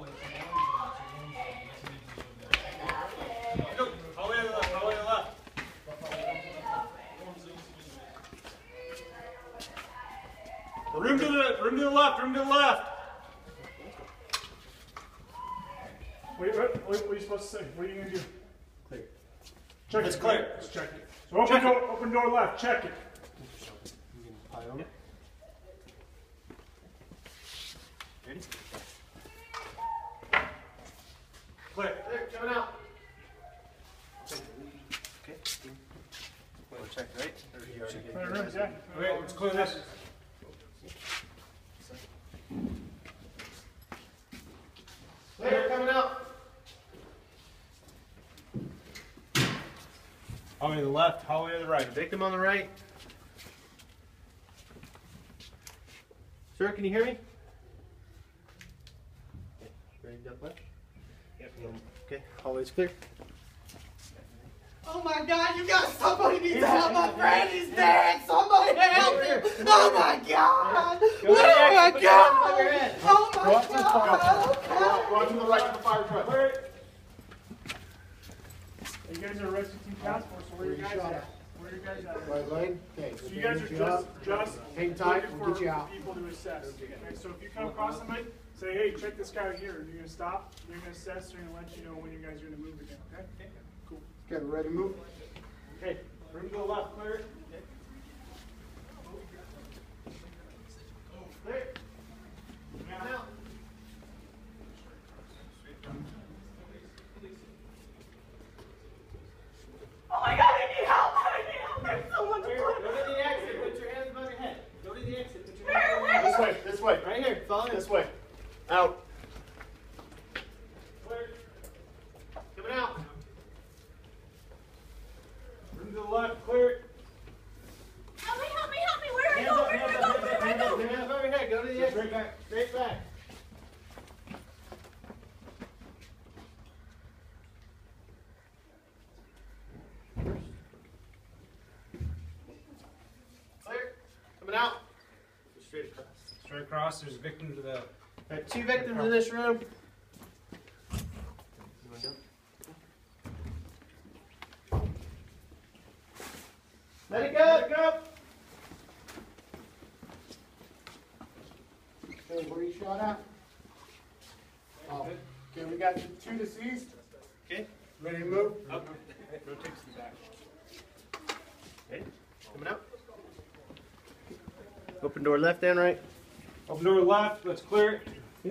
Hallway to the left, hallway to the left. Room to the left, room to the left. Wait, what are you supposed to say? What are you going to do? Clear. Check It's it. clear. Let's check it. So open door left. Check it. Yep. Ready? Clear. Coming out. Okay. We'll check, right? Clear rooms, yeah. Okay, let's clear this. Clear, coming out. Hallway to the left, hallway to the right. Victim on the right. Sir, can you hear me? Okay. Ready to duck left? Yep. Okay, hallway's clear. Oh my God, you guys, somebody needs to help my friend, he's dead! Somebody help him! Oh my God! Oh my God! Oh my God! Go on to the right of the fire truck. You guys are rescue team task force, so where are you guys at? Where are you guys at? Right leg. Okay. So you guys are just hang tight. looking We'll get you for out. people to assess. Okay, so if you come across somebody, say, hey, check this guy here, and you're gonna stop, you're gonna assess, they're gonna let you know when you guys are gonna move again, okay? Cool. Okay, we're ready to move. Okay, room to the left, clear. Clear. Coming out. Oh my God, I need help! I need help! There's someone to Go to the exit. Put your hands above your head. Go to the exit. Put your hands above your Where? head. This way. This way. Right here. Follow me. This way. Out. Clear. Coming out. Room to the left, clear. Help me, help me, help me! Where do I go? Where do I go? Where do I go? Hands above your head. Go to the exit. Straight back. Straight back. Clear. Coming out. Go straight across. Straight across, there's a victim to the... There are 2 victims in this room. Let it go. Let it go. Okay, where you shot at? Oh. Okay, we got 2 deceased. Okay. Ready to move? Up. Rotate to the back. Okay. Coming out. Open door left and right. Open door left, let's clear it.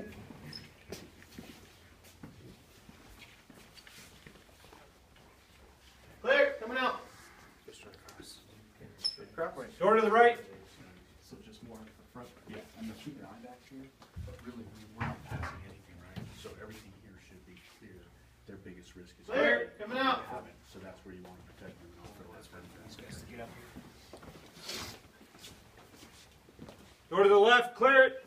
Clear. Coming out. Straight across. Straight across. Door to the right. So just more at the front, yeah, I'm gonna keep an eye back here, but really, we're not passing anything, right? So everything here should be clear. Their biggest risk is. Clear. Coming out. So that's where you want to protect them. That's where the guys to get up here. Door to the left, clear it.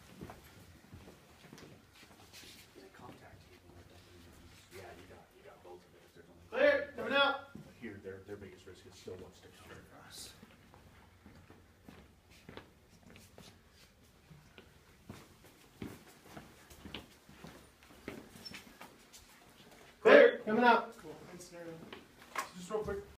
Contact people like that. Yeah, you got both of it. If there's only. Clear. Coming out. Here, their biggest risk is still what's to come across. Clear. Coming out. Cool. Good scenario. Just real quick.